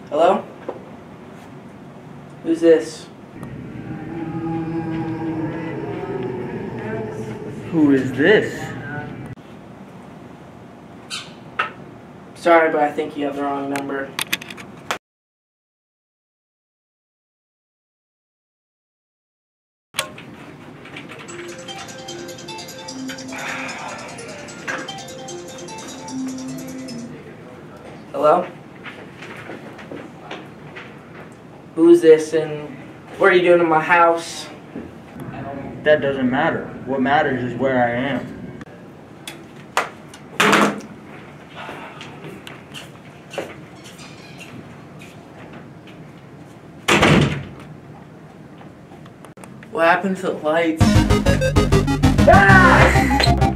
Hello? Who's this? Who is this? Sorry, but I think you have the wrong number. Hello? Who's this and what are you doing in my house? That doesn't matter. What matters is where I am. What happened to the lights? Ah!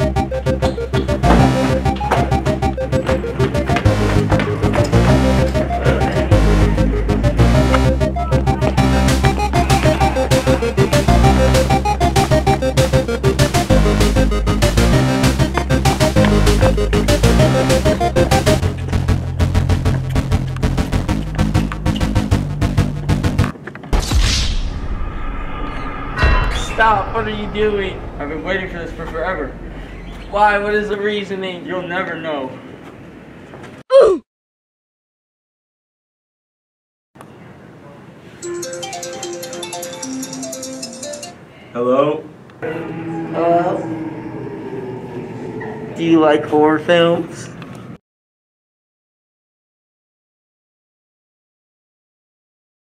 Stop, what are you doing? I've been waiting for this for forever. Why? What is the reasoning? You'll never know. Hello? Hello? Do you like horror films?